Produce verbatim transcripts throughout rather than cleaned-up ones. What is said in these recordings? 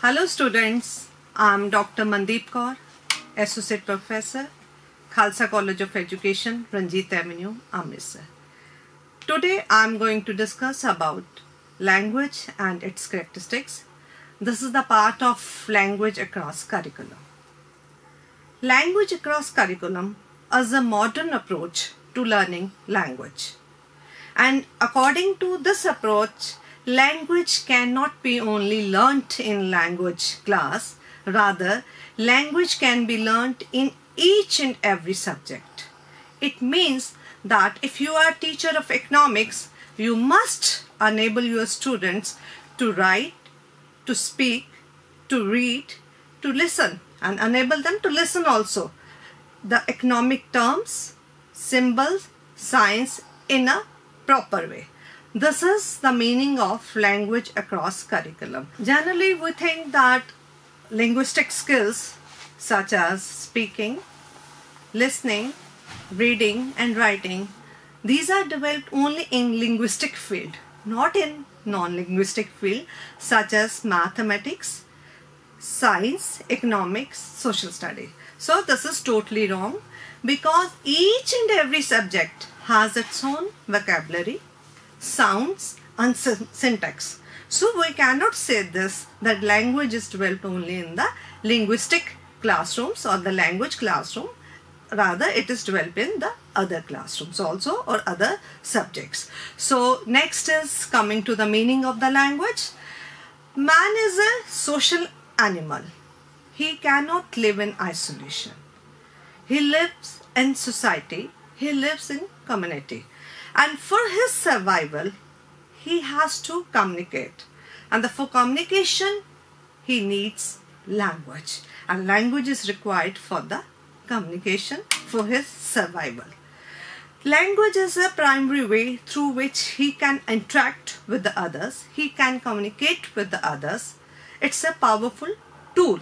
Hello students, I am Doctor Mandeep Kaur, Associate Professor, Khalsa College of Education, Ranjit Avenue, Amritsar. Today I am going to discuss about language and its characteristics. This is the part of language across curriculum. Language across curriculum is a modern approach to learning language. And according to this approach, language cannot be only learnt in language class. Rather, language can be learnt in each and every subject. It means that if you are a teacher of economics, you must enable your students to write, to speak, to read, to listen, and enable them to listen also the economic terms, symbols, science in a proper way. This is the meaning of language across curriculum. Generally, we think that linguistic skills such as speaking, listening, reading and writing, these are developed only in linguistic field, not in non-linguistic field such as mathematics, science, economics, social study. So this is totally wrong because each and every subject has its own vocabulary, sounds and syntax. So we cannot say this that language is developed only in the linguistic classrooms or the language classroom. Rather, it is developed in the other classrooms also or other subjects. So next is coming to the meaning of the language. Man is a social animal. He cannot live in isolation. He lives in society. He lives in community. And for his survival, he has to communicate. And for communication, he needs language. And language is required for the communication for his survival. Language is a primary way through which he can interact with the others. He can communicate with the others. It's a powerful tool.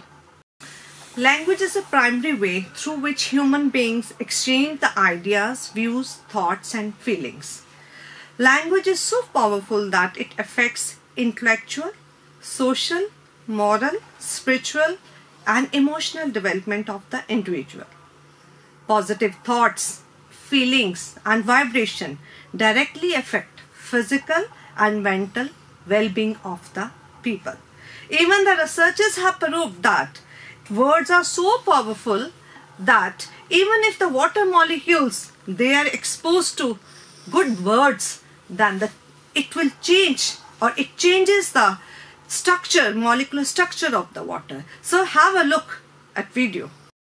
Language is a primary way through which human beings exchange the ideas, views, thoughts and feelings. Language is so powerful that it affects intellectual, social, moral, spiritual and emotional development of the individual. Positive thoughts, feelings and vibration directly affect physical and mental well-being of the people. Even the researchers have proved that words are so powerful that even if the water molecules they are exposed to good words, then the, it will change or it changes the structure, molecular structure of the water. So have a look at video.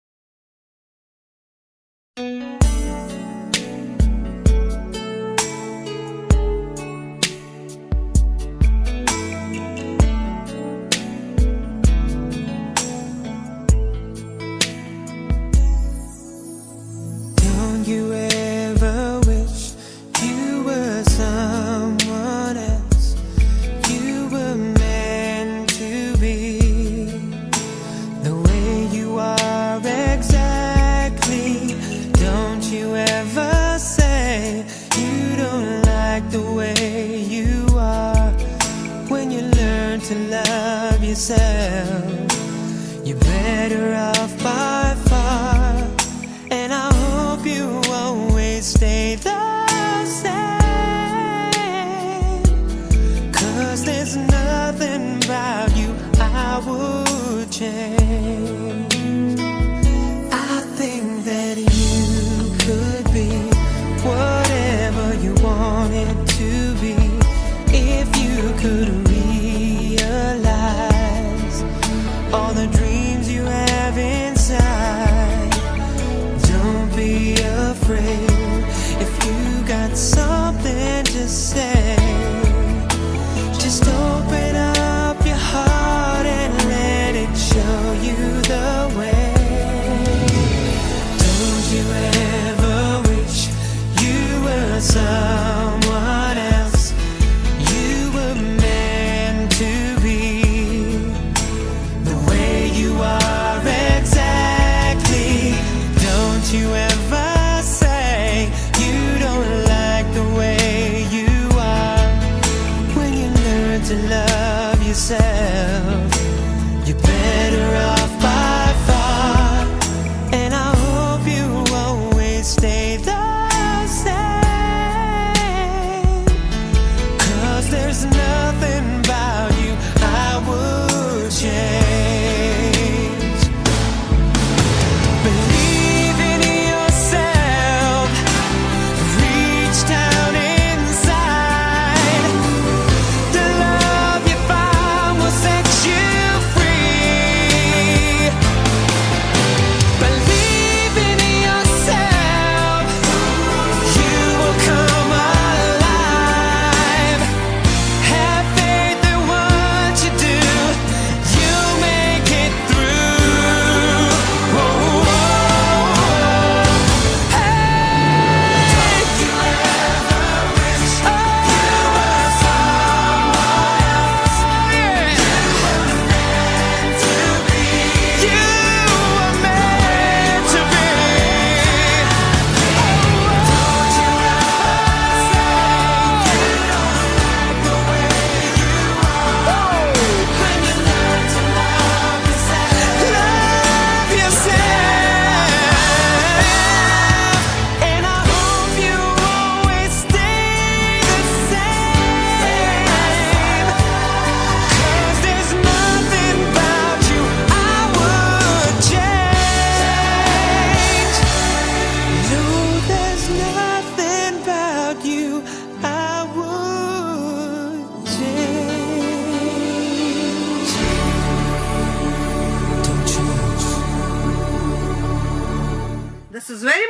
You ever wish you were someone else? You were meant to be the way you are exactly. Don't you ever say you don't like the way you are. When you learn to love yourself, you're better off by far. And I hope you always stay the same, 'cause there's nothing about you I would change. I think that you could be whatever you wanted to be if you could realize all the dreams you have inside. Don't be afraid if you got something to say. Just open up your heart and let it show you the way. Don't you ever wish you were someone else? You were meant to be the way you are exactly. Don't you ever say you don't like the way you are.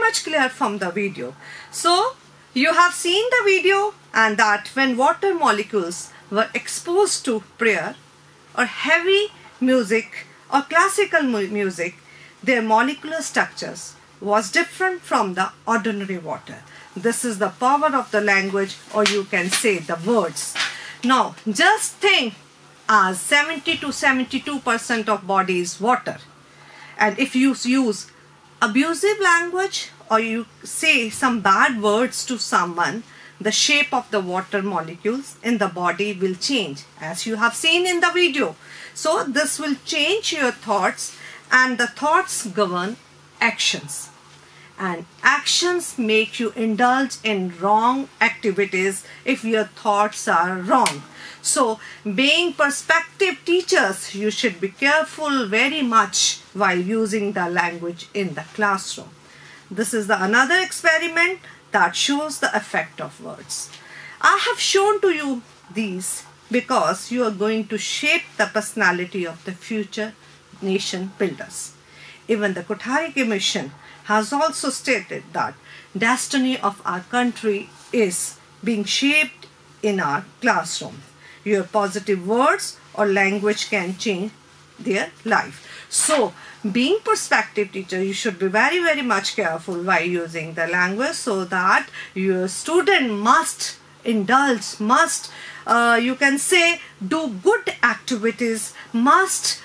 much clear from the video. So you have seen the video, and that when water molecules were exposed to prayer or heavy music or classical mu music, their molecular structures was different from the ordinary water. This is the power of the language, or you can say the words. Now just think, as seventy to seventy-two percent of body is water, and if you use abusive language or you say some bad words to someone, the shape of the water molecules in the body will change, as you have seen in the video. So this will change your thoughts, and the thoughts govern actions, and actions make you indulge in wrong activities if your thoughts are wrong. So being perspective teachers, you should be careful very much while using the language in the classroom. This is the another experiment that shows the effect of words. I have shown to you these because you are going to shape the personality of the future nation builders. Even the Kothari Commission has also stated that destiny of our country is being shaped in our classroom. Your positive words or language can change their life. So being perspective teacher, you should be very very much careful while using the language, so that your student must indulge, must uh, you can say do good activities, must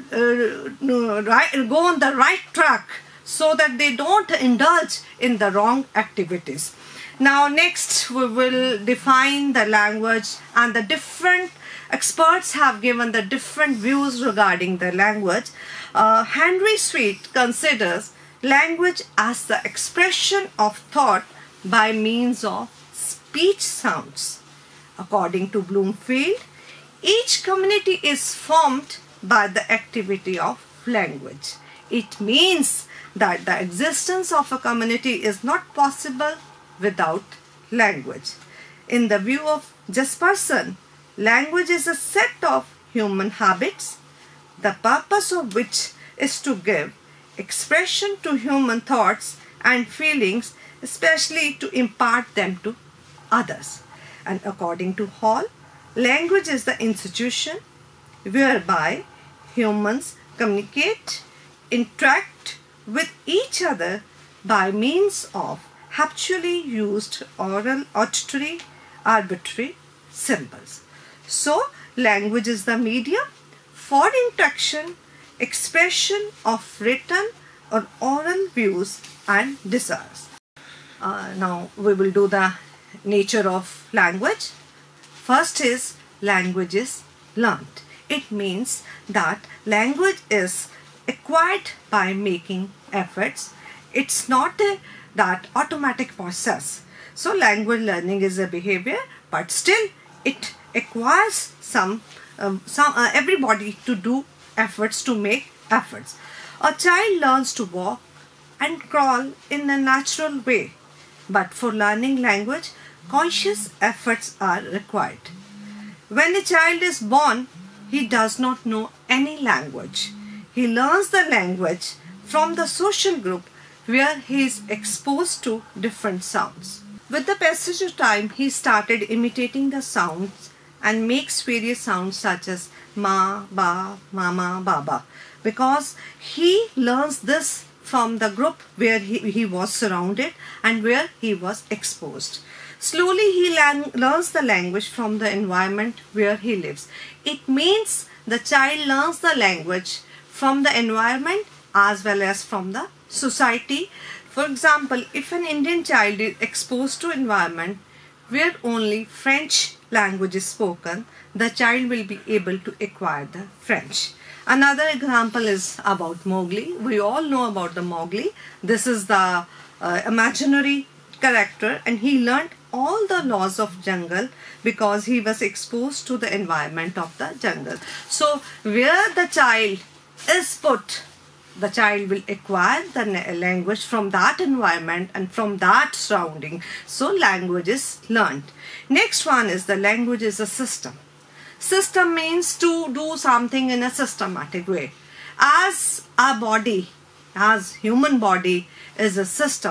uh, right, go on the right track, so that they don't indulge in the wrong activities. Now next we will define the language, and the different experts have given the different views regarding the language. Uh, Henry Sweet considers language as the expression of thought by means of speech sounds. According to Bloomfield, each community is formed by the activity of language. It means that the existence of a community is not possible without language. In the view of Jesperson, language is a set of human habits, the purpose of which is to give expression to human thoughts and feelings, especially to impart them to others. And according to Hall, language is the institution whereby humans communicate, interact with each other by means of habitually used oral, auditory, arbitrary symbols. So language is the medium for interaction, expression of written or oral views and desires. Uh, now we will do the nature of language. First is language is learnt. It means that language is acquired by making efforts. It's not a that automatic process. So language learning is a behavior, but still it acquires some, um, some uh, everybody to do efforts, to make efforts. A child learns to walk and crawl in a natural way, but for learning language, conscious efforts are required. When a child is born, he does not know any language. He learns the language from the social group where he is exposed to different sounds. With the passage of time, he started imitating the sounds and makes various sounds such as ma, ba, mama, baba, because he learns this from the group where he, he was surrounded and where he was exposed. Slowly he learns the language from the environment where he lives. It means the child learns the language from the environment as well as from the society. For example, if an Indian child is exposed to environment where only French language is spoken, the child will be able to acquire the French. Another example is about Mowgli. We all know about the Mowgli. This is the uh, imaginary character, and he learned all the laws of jungle because he was exposed to the environment of the jungle. So where the child is put, the child will acquire the language from that environment and from that surrounding. So language is learned. Next one is the language is a system. System means to do something in a systematic way. As our body, as human body is a system,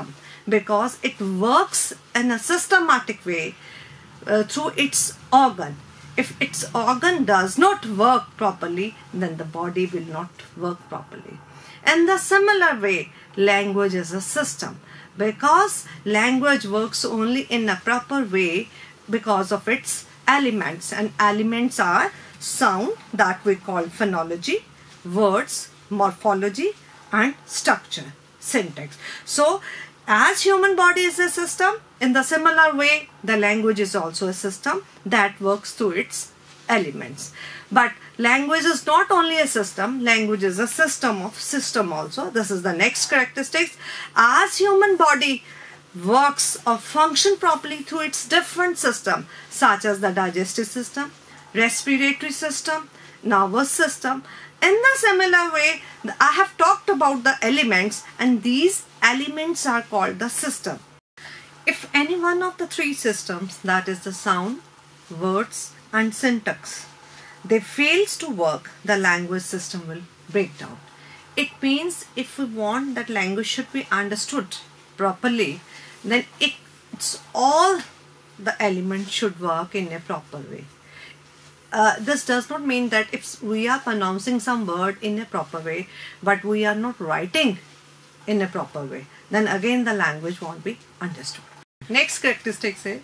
because it works in a systematic way uh, through its organ. If its organ does not work properly, then the body will not work properly. In the similar way, language is a system, because language works only in a proper way because of its elements, and elements are sound, that we call phonology, words, morphology, and structure, syntax. So as human body is a system, in the similar way the language is also a system that works through its elements. But language is not only a system, language is a system of system also. This is the next characteristics. As human body works or function properly through its different system, such as the digestive system, respiratory system, nervous system, in the similar way I have talked about the elements, and these elements are called the system. If any one of the three systems, that is the sound, words and syntax, they fails to work, the language system will break down. It means if we want that language should be understood properly, then it, it's all the elements should work in a proper way. Uh, this does not mean that if we are pronouncing some word in a proper way, but we are not writing in a proper way, then again the language won't be understood. Next characteristic is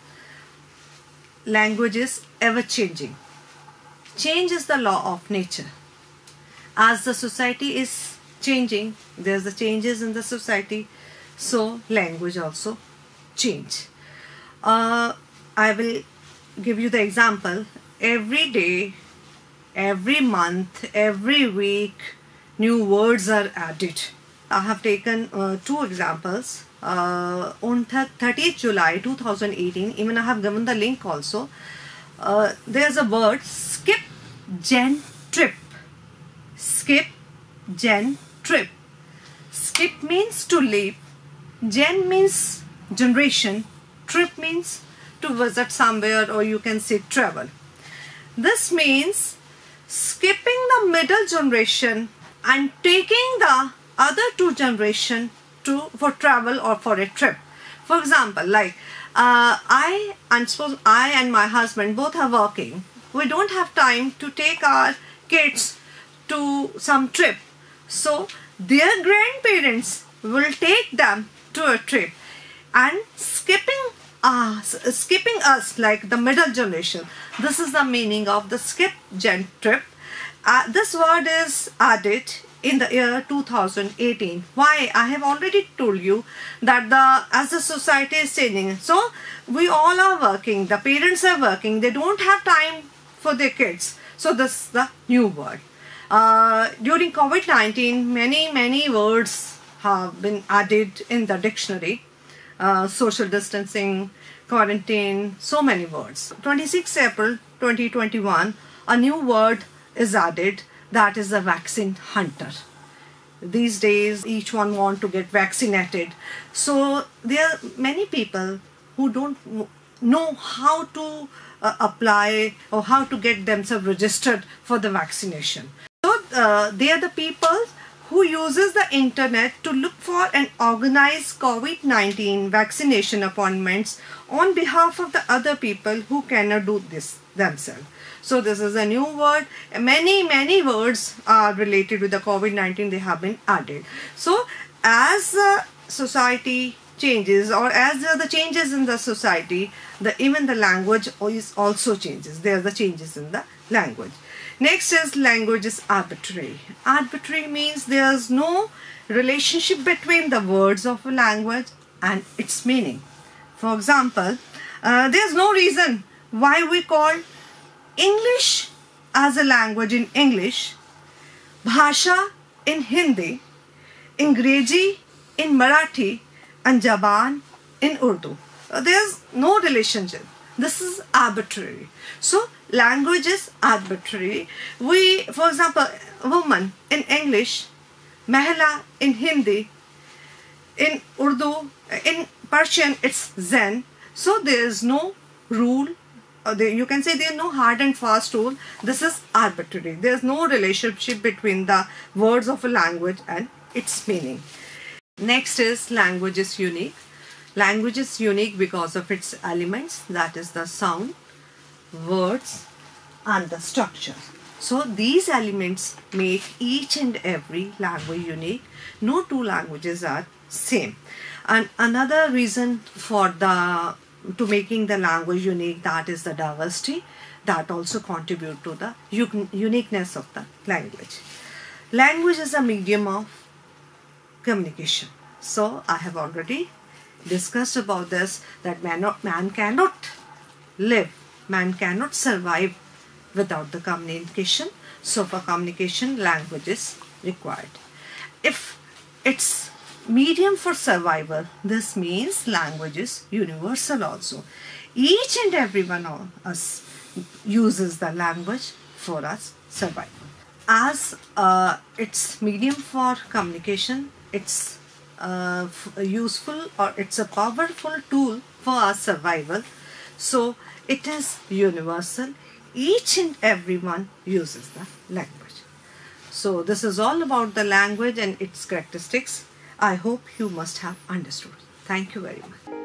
language is ever changing. Change is the law of nature. As the society is changing, there's the changes in the society, so language also change. Uh, I will give you the example. Every day, every month, every week, new words are added. I have taken uh, two examples. Uh, on thirtieth July two thousand eighteen, even I have given the link also. Uh, there's a word, skip gen trip. Skip gen trip. Skip means to leave. Gen means generation. Trip means to visit somewhere, or you can say travel. This means skipping the middle generation and taking the other two generation to for travel or for a trip. For example, like uh, I and suppose I and my husband both are working. We don't have time to take our kids to some trip, so their grandparents will take them to a trip, and skipping uh, skipping us like the middle generation. This is the meaning of the skip gen trip. Uh, this word is added in the year two thousand eighteen. Why? I have already told you that the as the society is changing, so we all are working, the parents are working, they don't have time for their kids, so this is the new word. Uh, during COVID nineteen, many many words have been added in the dictionary. Uh, social distancing, quarantine, so many words. twenty-sixth April twenty twenty-one, a new word is added, that is a vaccine hunter. These days each one want to get vaccinated, so there are many people who don't know how to uh, apply or how to get themselves registered for the vaccination. So uh, they are the people who uses the internet to look for and organize COVID nineteen vaccination appointments on behalf of the other people who cannot do this themselves. So this is a new word. Many, many words are related with the COVID nineteen. They have been added. So as the society changes, or as there are the changes in the society, the even the language is also changes. There are the changes in the language. Next is language is arbitrary. Arbitrary means there is no relationship between the words of a language and its meaning. For example, uh, there is no reason why we call English as a language in English, Bhasha in Hindi, Angrezi in Marathi, and Jaban in Urdu. Uh, there is no relationship. This is arbitrary. So language is arbitrary. We, for example, woman in English, Mahla in Hindi, in Urdu, in Persian it's Zen. So there is no rule. Uh, there, you can say there is no hard and fast rule. This is arbitrary. There is no relationship between the words of a language and its meaning. Next is language is unique. Language is unique because of its elements, that is the sound, words and the structure. So these elements make each and every language unique. No two languages are same. And another reason for the to making the language unique, that is the diversity, that also contribute to the uniqueness of the language. Language is a medium of communication. So I have already discussed about this, that man, not, man cannot live, man cannot survive without the communication. So for communication, language is required. If it's medium for survival, this means language is universal also. Each and every one of us uses the language for us survival. As uh, it's medium for communication, it's uh, useful, or it's a powerful tool for our survival. So it is universal. Each and everyone uses the language. So this is all about the language and its characteristics. I hope you must have understood. Thank you very much.